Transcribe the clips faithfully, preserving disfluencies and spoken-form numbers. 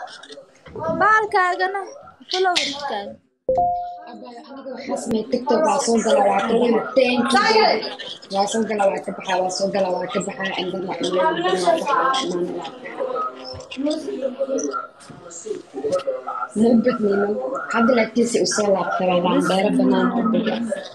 baalkaagana followerskaaga aniga waxaa sameeyay tiktok waa soo gala waa ka baxa thank you waa soo gala waa ka baxa waa soo gala waa ka baxa indana waa imaan indana waa baxa waa imaan ma badnayno hadda laakiinse usoo laabtabadaan dheero banaan u biga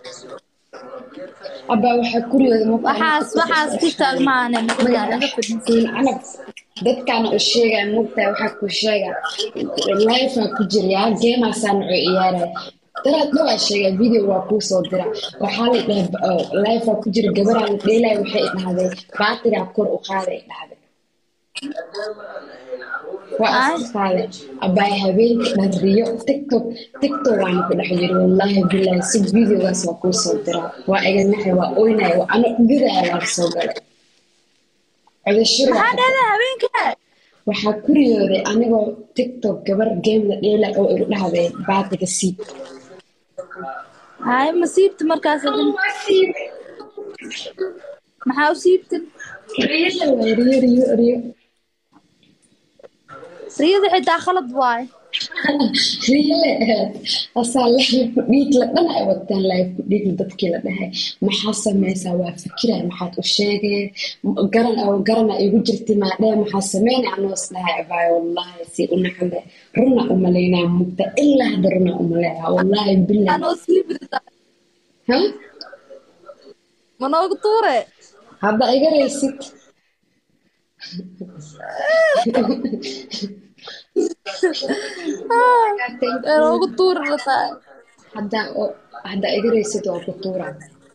abaa waxaa kuriyooda waxaas waxaas tiktok maane naga naga fadhiisin anag dadkaana u sheegaya mugtaa waxaa ku sheega life ku jira geemasaan u ciyaaray daraad waa sheegay video waa kuu soo dira waxaa la dhahay life ku jira gabaraan dheelay waxay dhahday baatiga kor u qaaday dhahday waa asfaale abay habeenka dhariyo tiktok tiktok waan ku dhex jiro wallahi billahi si videogaas waa kuu soo dira waa iga naxay waa oynay waa ana gudaa la soo galay codashada maxaa dhahday habeenka waxaa ku riyooday anigoo tiktok gabar game la dheelay oo igu dhahday baatiga siib هاي مصيبتي مركز maxaa u siibtin riyo riyo riyo riyo riyada xitaa khalad waay riyo asaa live ku dhiig la dhan ay wataan live ku dhiig dadkii la dhahay maxaa samaysaa waa fikiray maxaad u sheegay garan oo garana igu jirtay maadhee maxaa sameynay anoos dhahay abay wallahi si u naxle runa u maleynaa mugta ilaa hadda runa u maleeyaa wallahi billahi anoo siibirta ha manoogu tuure hadda iga reysid manoogu tuuri rataa hadda hadda iga reysid waa ku tuura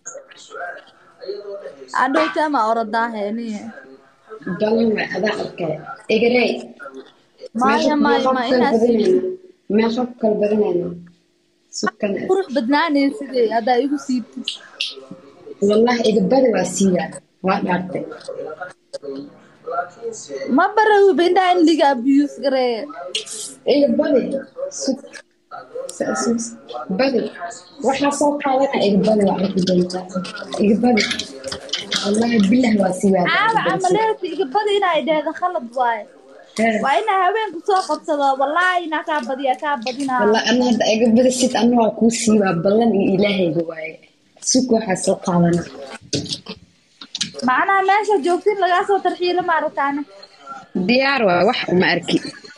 adhowtama orodaaheeniye balan way adaa arkay iga rey maya maya ma inaas meeqa ku kala badanayna sukan qurux badnaanay sidee haddaa igu siibtid wallahi iga badi waa siiyaa waa dhaartay ma barawi bindaa in liga abuse garee iga badi suk sasus badi waxaa soo qaadana iga badi waa arki doontaa iga badi wallahi billahi waa siiyaa caawa camaleerta iga badi inay dhahda khalad waaye waa inaa haweenku soo qabsado wallahi inaa kaa badiya kaa badinaa wallahi ana hadda iga badi sid ana waa kuu siibaa ballan iyo ilaahayga waaye suk waxaa soo qaadana macnaha meesha joogtin lagaa soo tarxiilo maarataane diyaar waa wax uma arki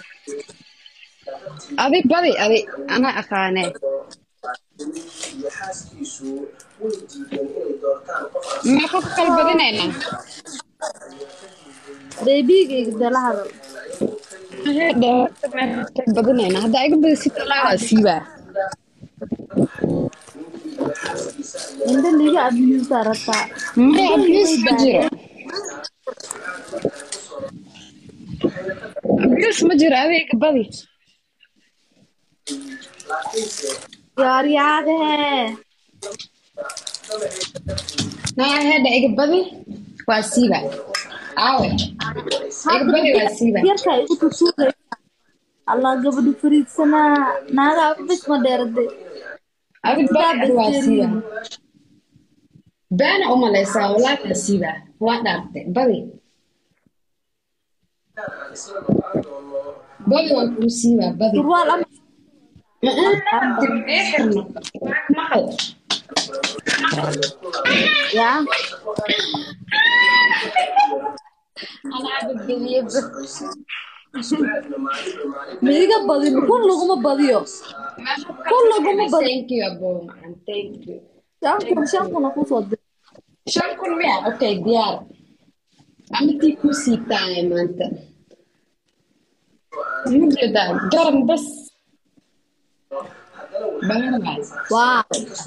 adi badi adi anaa aqaanee meeqa ku kala badinaynaa beebigayga dala hadal kala badinaynaa hadda iga badi si talaa waa siibaa inda liga abuse rataa maya abuse ma jiro abuse ma jiro adiga badi yaaryaadee naa hadda iga badi waa siiba aawe iga badi waa siiba yarkaa igu tusuuraysa allah gabadhu fariidsanaa naagaa bis ma dheerade adi badi waa siiba baana u malaysaa walaa waa siiba waa dhaartay badi badi waa kuu siiba badi surwaal ama xirno maqal yaa miiga badin kun laguma badiyo kun laguma badiyo thank you abo macaan thank you shan kun shan kun ku soo dir shan kun miya okay diyaar amitii kuu siibtaay maanta mujeda garan bas balan waay waa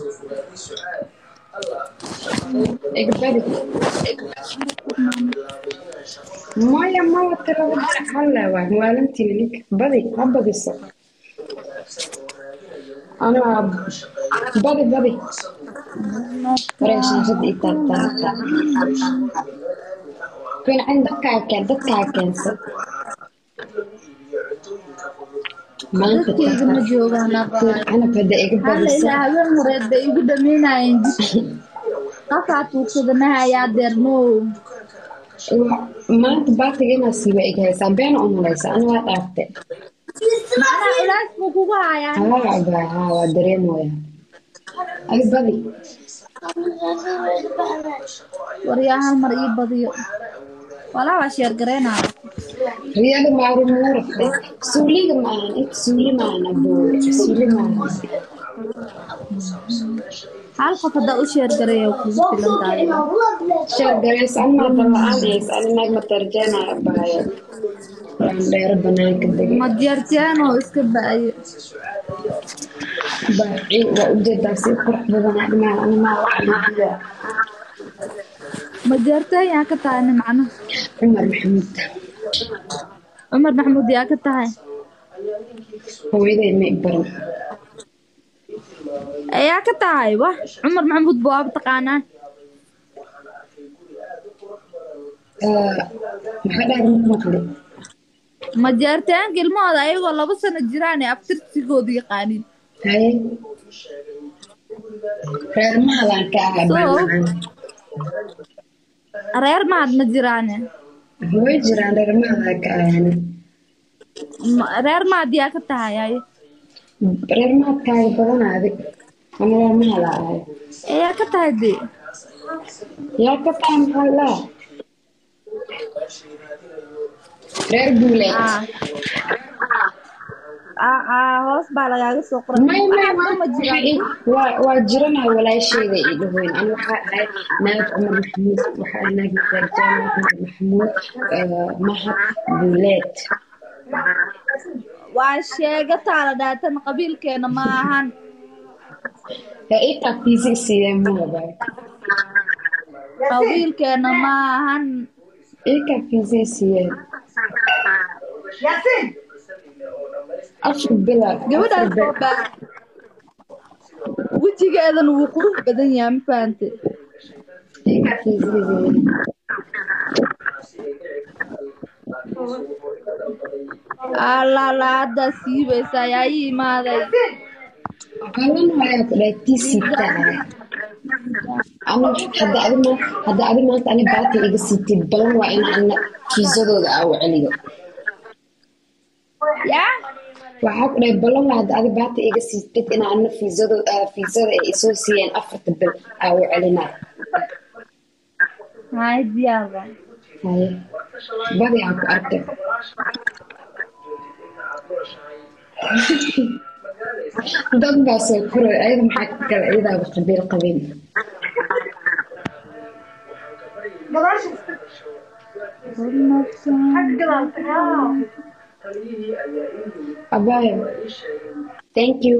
igbadi maya maya talaba xalla waa maalintii ninka badi ha badiso ana badi badi reeshan hadda itaataata kun cindaka ka dadka keensa maanta dadkayga ma joogaan ana bada iga hala badisa ilaa habeen horeed bay igu dhameynayeen qafaa tuugsadanaha ayaa deerno maanta baatiga inaa siiba ig haysaa beena u malaysa ana waa dhaartay macnaha culays buu kugu hayaa haa baa haa waa dareemaya adi badi waryaa hal mar ii badiyo walaa waa sheer gareynaa riyada maarin muurafay suuliga maahan inta suuli maahan aboowe suuli maahan hal qof haddaa u sheer gareeya kugu filan tahay sheer gareys ama dala-aan eys ani naag matarjeenaya baayo waan dheero banaanka degay ma jeerjeeno iska ba'ayo baaci waa ujeedaa si qurux badan admaa animaa waxaa ma jeerteen yaa ka tahay nin macnaha cumar maxamuud cumar maxamuud yaa ka tahay hooyaday ma i baran yaa ka tahay wax cumar maxamuud buu aaba taqaanaa maxaa dhaar mid maqli ma jeerteenka ilmahooda ayagoo laba sano jiraan ee abtirsigooda yaqaanin haye reer mahalaan ka ahaa baan reer mahad ma jiraane way jiraan reer mahalaan ka ahani reer mahad yaa ka tahay ay reer mahadkaaga badanaadi ama reer mahala ahay yaa ka tahay dee yaa ka tahay maxaa laa reer guuleed hoos baa lagaaga soo qoray may may waa jiranahay walaashayda ii dhahoyn ani waxaa ahay naag cumar maxamuud waxaa ahay naag matarjaana cumar maxamuud mahad guuleed waa sheegataa la dhaatan qabiilkeena ma ahan itaa fiisig siiyeen mahaba qabiilkeena ma ahan ikaa fiisig siiyeen afar bilaad gabadhaas wejigeedana wuu qurux badan yahay ma fahante ikaa fiisig siiyeen allaala haddaa siibaysaa yaa ii imaaday qalan waayaa ku dhahay tii siibtaa ama hadda adi ma hadda adi maanta ani baati iga siitid balan waa in ana fiisadooda aa u celiyo yaa waxaa ku dhahay balan waa hadda adi baati iga siitid in ana fiisadooda fiisada ay isoo siiyeen afarta bil aa u celinaa hay diyaarba haye badi aan ku arkay dad baa soo koray ayada maxaa ka kale iyadaaba qabiil qabin abaayo thank you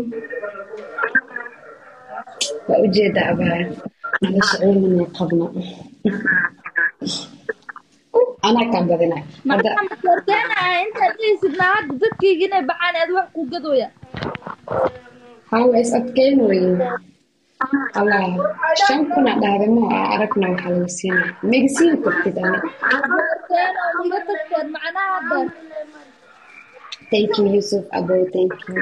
waa ujeeda abaayo nolosha cilmina qabna anaa kaa badina intaad dhihisidna hadda dadkayga inay bacaan aad wax ku gadooya hawa is adkeyn weye allah shan kuna dhahda ma aragna waxaa lagu siinaa megasiin kartid ani iga tagteen macnaha hadda thank you yusuf abo thank you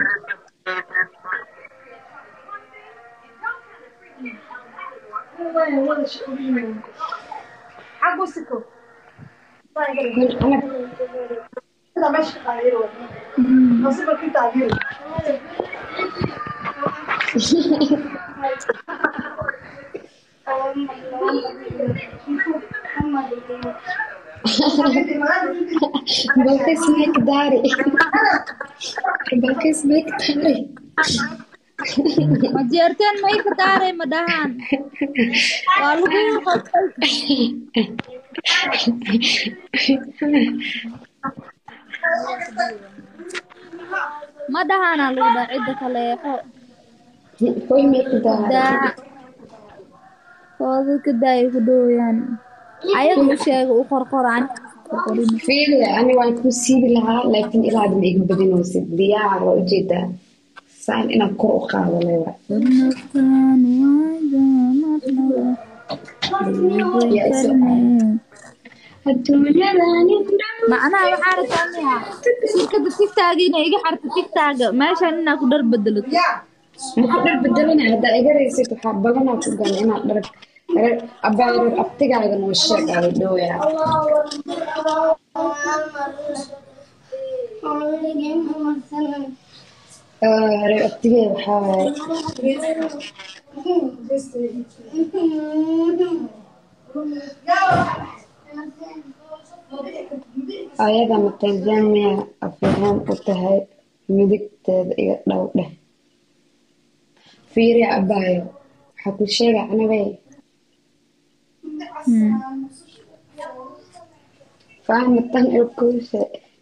balkis make dari balkis make dari ma jeerteen may ka daaray ma dhahaan waa lagu qofay ma dhahaana lagu dhaa cidda kaleexo hoy make dari hooda ka daaya ku dhowayaan ayaga u sheega u qorqoraan fiiriya ani waan ku siibi lahaa laakiin ilaa hadda ma iga badinaysid diyaar waa ujeedaa saan inaan kor u qaado leewa macnaha waxaa rabtaa miya shirkada tigtaaga inay iga xarto tigtaaga meeshaan inaa ku dhar bedelato maku dhar bedelana haddaa iga raysid waxaa badanaa ku gana inaad dhar abaarar abtigaaga noo sheeg aada dhowyaa آه رأيتي بحاول ayada matanzania afyahaan u tahay midigteeda iga dhow dheh fiiri abaayo waxaa ku sheega anabay fahmatan ilkuushe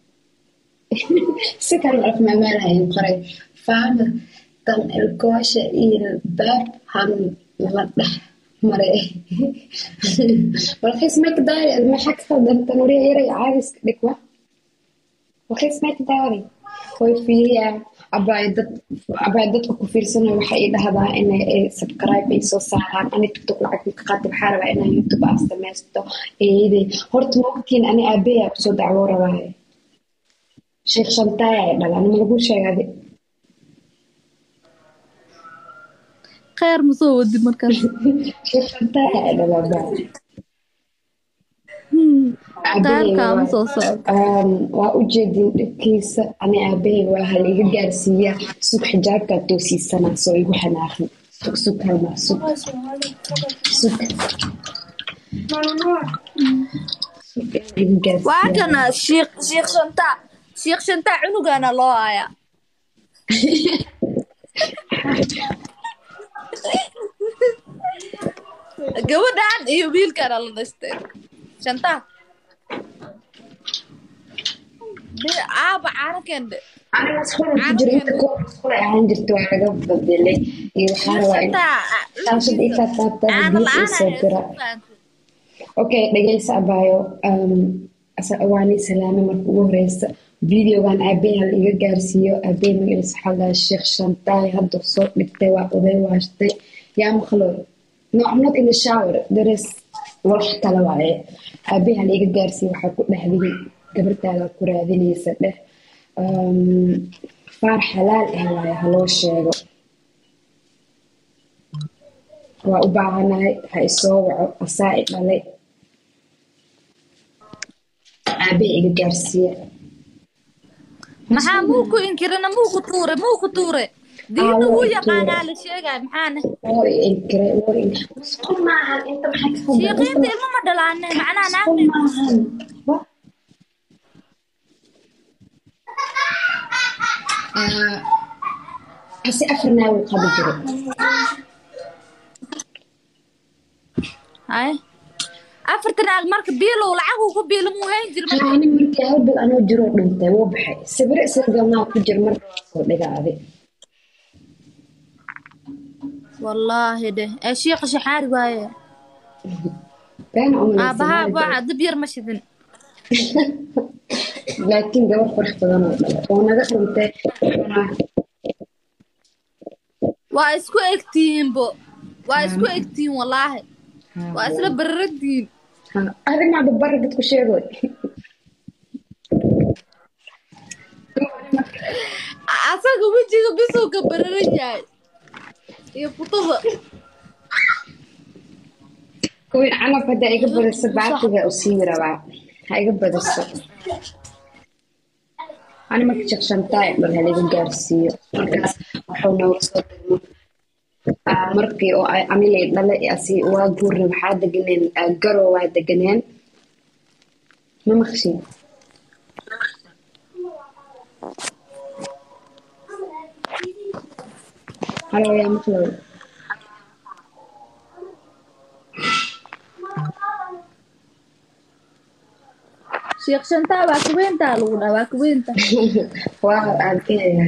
si kale afmaamaalahayn qoray fahmatan ilkooshe iyo baab han la dhex maray walxiis mayka daari maxaa ka khaldantan wariya yaray caadiska dhigwa walxiis mayka daari way fiiriyaa abaay dad abaay dadka ku fiirsanayo waxay ii dhahdaa inay subscribe ay soo saaraan ani tiktok lacag ka qaatay waxaa rabaa inaan youtube aan samaysto eeday horta waqtigan ani aabeeyaa kusoo dacwo rabaaye sheekh shantaay ay dhalaan ma lagu sheegay خير مصود مركز sheekh shantaay ay dhalaan خير كام صوص waa u jeedin dhibkiisa ani aabahey waa hal iga gaarsiiya sug xijaabka toosiisana soo igu xanaaqin sug sug halma sug sug واكنا شيخ شيخ شنطة شيخ شنطة عنق أنا الله يا قبل عن يبيل كان الله نستر شنطة عاب عارك عند أنا مسؤول في جريمة كور مسؤول عن جرت وعلى قبل بدلي يخار وين عشان إيه كتبت بدي أسكر أوكي دقيقة سأبايو أسأواني سلامة مركوب رئيس فيديو كان أبيها اللي جارسيو أبي مجلس حلا الشيخ شنطاي هذا الصوت مكتوى وذي واشتي يا مخلوق no I'm not in the shower there is wax kala waaye أبيها اللي جارسيو وحكوا لهذه gabartaada ku raadinaysa dheh faar xalaal ah waaye haloo sheego waa u baahanahay ha isoo waco asaa i dhalay aabee iga gaarsiiya maxaa muu ku inkirana muu ku tuure muu ku tuure diina wuu yaqaanaa la sheegay maxaana oo inkire oo inkire maahan inta maxay ka sheeqeynta ilma ma dhalaane macnaa naagna maahan hasi afarnaa wuu qabi jiray hay afartan naag marka biilow lacag uu ku biilo muu hayn jir ani markii hal bil anoo jiro dhintay wuu baxay sawir sawirnaa ku jir mar soo dhigaaday wallaahi de ee sheekh shaxaari waaye been umma aabaha baa dib yar ma shidin laakiin gabar qurux badan oo dhalay oo naga dhintay waa isku egtiin bo waa isku egtiin wallaahi waa isla bararadiin adiga ma babar dadku sheego asaga wajiga bisoo ka bararan yahay iyo futada kuwin canab hadda iga badisa baatiga u sii rabaa ha iga badiso أنا ما كنت شنطاي بل هذي جارسيو مركز وحنا وصلت مركي أو عملي لا أسي وأقول محاد جنين جرو واحد جنين ما مخشي هلا يا مخلوق sheekh shantaa waa kuweyntaa lagu dhaa waa kuweynta waa arkaya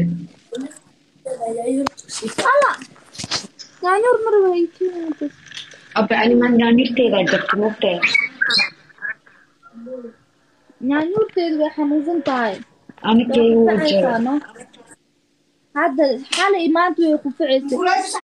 ala yaanyur mar waykiinta abba ani man yaanyurteeda jabta mugtay yaanyurteedu way xanuunsan tahay ani kay wuu jiro hadda xalay maanta way ku ficaysay